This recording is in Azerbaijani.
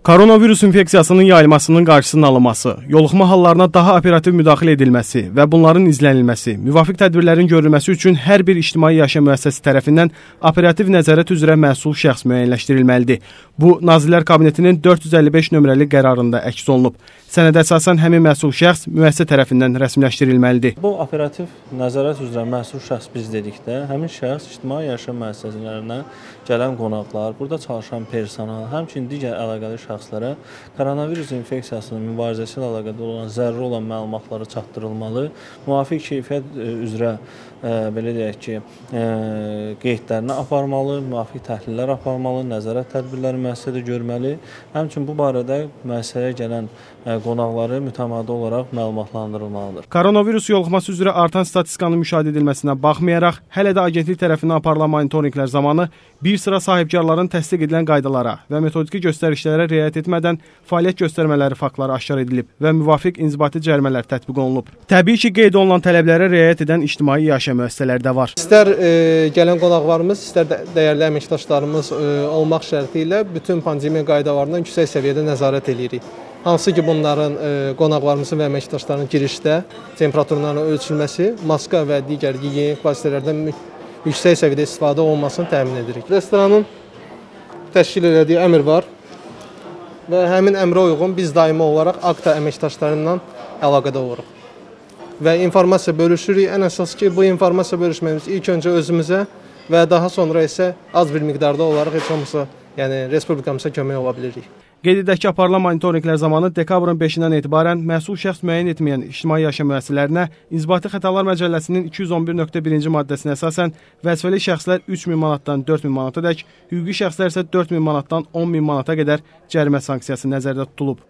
Koronavirus infeksiyasının yayılmasının qarşısının alınması, yoluxma hallarına daha operativ müdaxilə edilməsi və bunların izlənilməsi, müvafiq tədbirlərin görülməsi üçün hər bir ictimai yaşam müəssisəsi tərəfindən operativ nəzarət üzrə məsul şəxs müəyyənləşdirilməlidir. Bu, Nazirlər Kabinetinin 455 nömrəli qərarında əks olunub. Sənədə əsasən həmin məsul şəxs müəssisə tərəfindən rəsmiləşdirilməlidir. Bu operativ nəzarət üzrə məsul şəxs biz dedikdə, həmin şəxs ictimai yaşam müəssisələrinə gələn qonaqlar, burada çalışan personal, həmçinin digər əlaqəli şəxslərə koronavirus infeksiyasının mübarizəsi ilə əlaqədar olan zəruri olan məlumatları çatdırılmalı, müvafiq keyfiyyət üzrə belə deyək ki, qeydlərini aparmalı, müvafiq təhlillər aparmalı, nəzarət tədbirləri müəssisədə görməli. Həmçinin bu barədə müəssisəyə gələn qonaqları mütəmadi olaraq məlumatlandırılmalıdır. Koronavirus yoluxması üzrə artan statistikanın müşahidə edilməsinə baxmayaraq, hələ də agentlik tərəfindən aparılan monitorinqlər zamanı bir sıra sahibkarların təsdiq edilən qaydalara və metodiki göstərişlərə riayət etmədən fəaliyyət göstərmələri faktları aşkar edilib və müvafiq inzibati cərimələr tətbiq olunub. Təbii ki, qeyd olunan tələblərə riayət edən ictimai yaşam müəssisələri də var. İstər gələn qonaqlarımız, istər dəyərli əməkdaşlarımız olmaq şərti ilə bütün pandemiya qaydalarına yüksək səviyyədə nəzarət edirik. Hansı ki, bunların qonaqlarımızın və əməkdaşlarının girişdə temperaturlarının ölçülməsi, maska və digər gigiyenik vasitələrdən yüksək səviyyədə istifadə olunmasını təmin edirik. Restoranın təşkil elədiyi əmr var və həmin əmrə uyğun biz daimi olaraq AKTA əməkdaşlarından əlaqədə oluruq. Və informasiya bölüşürük. Ən əsas ki, bu informasiya bölüşməyimiz ilk öncə özümüzə və daha sonra isə az bir miqdarda olaraq heç olmasa, yəni respublikamıza kömək ola bilirik. Qeyd edək ki, aparılan monitorinqlər zamanı dekabrın 5-dən etibarən məsul şəxs müəyyən etməyən ictimai yaşam müəssisələrinə İnzibati Xətalar Məcəlləsinin 211.1-ci maddəsinə əsasən vəzifəli şəxslər 3000 manatdan 4000 manata dək, hüquqi şəxslər isə 4000 manatdan 10000 manata qədər cərimə sanksiyası nəzərdə tutulub.